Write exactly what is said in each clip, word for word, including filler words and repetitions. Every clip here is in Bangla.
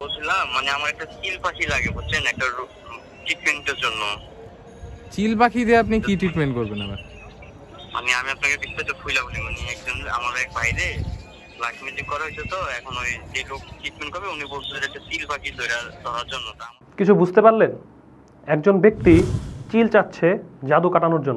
বুঝলাম, মানে আমার একটা চিল পাখি লাগে বুঝছেন, একটা ট্রিটমেন্টের জন্য। চিল পাখি দিয়ে আপনি কি ট্রিটমেন্ট করবেন আবার? মানে আমি আপনাকে বিস্তারিত খুইলা বলি, মানে একজন আমার এক বাইরে ব্ল্যাক ম্যাজিক করা হয়েছে, তো এখন ওই যে লোক ট্রিটমেন্ট করবে উনি বলছে যে একটা চিল পাখি ধরা- ধরার জন্য। তা আমার- কিছু বুঝতে পারলেন? একজন ব্যক্তি চিল চাচ্ছে জাদু কাটানোর জন্য।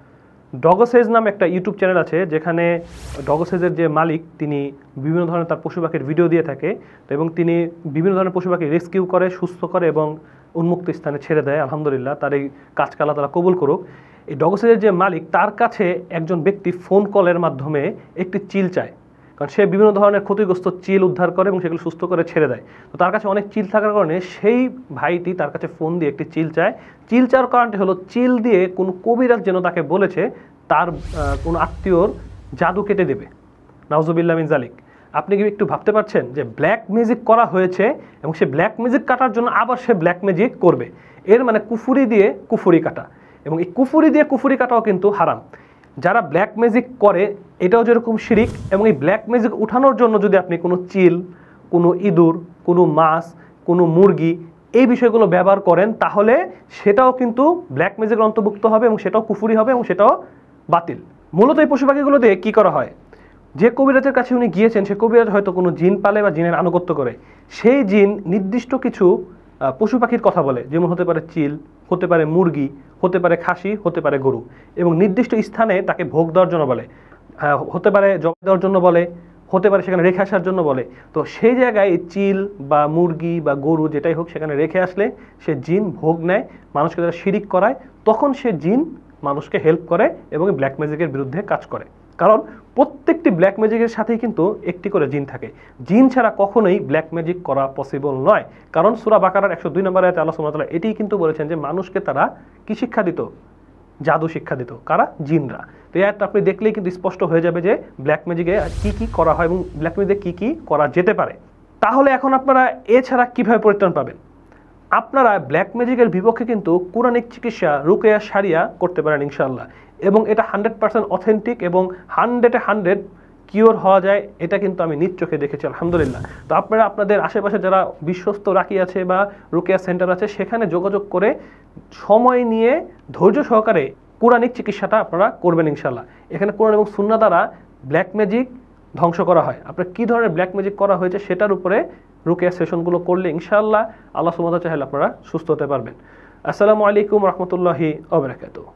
ডগসেজ নামে একটা ইউটিউব চ্যানেল আছে, যেখানে ডগসেজের যে মালিক তিনি বিভিন্ন ধরনের তার পশু পাখির ভিডিও দিয়ে থাকে এবং তিনি বিভিন্ন ধরনের পশু পাখি রেস্কিউ করে, সুস্থ করে এবং উন্মুক্ত স্থানে ছেড়ে দেয়। আলহামদুলিল্লাহ, তার এই কাজকালা তারা কবুল করুক। এই ডগসেজের যে মালিক, তার কাছে একজন ব্যক্তি ফোন কলের মাধ্যমে একটি চিল চায়, কারণ সে বিভিন্ন ধরনের ক্ষতিগ্রস্ত চিল উদ্ধার করে এবং সেগুলো সুস্থ করে ছেড়ে দেয়। তো তার কাছে অনেক চিল থাকার কারণে সেই ভাইটি তার কাছে ফোন দিয়ে একটি চিল চায়। চিল চাওয়ার কারণটি হলো, চিল দিয়ে কোনো কবিরাজ যেন তাকে বলেছে তার কোনো আত্মীয়র জাদু কেটে দেবে। নাউজুবিল্লাহ মিন জালিক। আপনি কি একটু ভাবতে পারছেন যে ব্ল্যাক ম্যাজিক করা হয়েছে এবং সে ব্ল্যাক ম্যাজিক কাটার জন্য আবার সে ব্ল্যাক ম্যাজিক করবে? এর মানে কুফুরি দিয়ে কুফুরি কাটা, এবং এই কুফুরি দিয়ে কুফুরি কাটাও কিন্তু হারাম। যারা ব্ল্যাক ম্যাজিক করে এটাও যেরকম শিরিক, এবং এই ব্ল্যাক ম্যাজিক উঠানোর জন্য যদি আপনি কোনো চিল, কোনো ইঁদুর, কোনো মাছ, কোনো মুরগি এই বিষয়গুলো ব্যবহার করেন, তাহলে সেটাও কিন্তু ব্ল্যাক ম্যাজিকের অন্তর্ভুক্ত হবে এবং সেটাও কুফুরি হবে এবং সেটাও বাতিল। মূলত এই পশু পাখিগুলো দিয়ে কী করা হয়? যে কবিরাজের কাছে উনি গিয়েছেন, সে কবিরাজ হয়তো কোনো জিন পালে বা জিনের আনুগত্য করে। সেই জিন নির্দিষ্ট কিছু পশু পাখির কথা বলে, যেমন হতে পারে চিল, হতে পারে মুরগি, হতে পারে খাসি, হতে পারে গরু, এবং নির্দিষ্ট স্থানে তাকে ভোগ দেওয়ার জন্য বলে, হতে পারে জবাই দেওয়ার জন্য বলে, হতে পারে সেখানে রেখে আসার জন্য বলে। তো সেই জায়গায় চিল বা মুরগি বা গরু যেটাই হোক, সেখানে রেখে আসলে সে জিন ভোগ নেয়, মানুষকে যারা শিরিক করায়, তখন সে জিন মানুষকে হেল্প করে এবং ব্ল্যাক ম্যাজিকের বিরুদ্ধে কাজ করে। কারণ প্রত্যেকটি ব্ল্যাক ম্যাজিকের সাথেই কিন্তু একটি করে জিন থাকে। জিন ছাড়া কখনোই ব্ল্যাক ম্যাজিক করা পসিবল নয়। কারণ সূরা বাকারার একশো দুই নম্বর আয়াতে আল্লাহ সুবহানাহু ওয়া তাআলা এটিই কিন্তু বলেছেন যে মানুষকে তারা কি শিক্ষা দিত? জাদু শিক্ষা দিত। কারা? জিনরা। তো এই আয়াতটা আপনি দেখলেই কিন্তু স্পষ্ট হয়ে যাবে যে ব্ল্যাক ম্যাজিকে কি কি করা হয় এবং ব্ল্যাক ম্যাজিকে কি কি করা যেতে পারে। তাহলে এখন আপনারা এছাড়া কিভাবে পরিত্রাণ পাবেন? আপনারা ব্ল্যাক ম্যাজিকের বিপক্ষে কিন্তু কোরআনিক চিকিৎসা, রুকিয়া, শারিয়া করতে পারেন ইনশাআল্লাহ, এবং এটা হান্ড্রেড পার্সেন্ট অথেন্টিক এবং হান্ড্রেডে হান্ড্রেড কিওর হওয়া যায়। এটা কিন্তু আমি নিজ চোখে দেখেছি, আলহামদুলিল্লাহ। তো আপনারা আপনাদের আশেপাশে যারা বিশ্বস্ত রাকি আছে বা রুকিয়া সেন্টার আছে, সেখানে যোগাযোগ করে সময় নিয়ে ধৈর্য সহকারে কোরআনিক চিকিৎসাটা আপনারা করবেন ইনশাআল্লাহ। এখানে কোরআন এবং সুন্নাহ দ্বারা ব্ল্যাক ম্যাজিক ধ্বংস করা হয়। আপনার কী ধরনের ব্ল্যাক ম্যাজিক করা হয়েছে সেটার উপরে রুকিয়া সেশনগুলো করলে ইনশাআল্লাহ আল্লাহ সুবহানাহু ওয়া তাআলা চাইলে আপনারা সুস্থ হতে পারবেন। আসসালামু আলাইকুম রহমতুল্লাহি ওয়া বারাকাতুহু।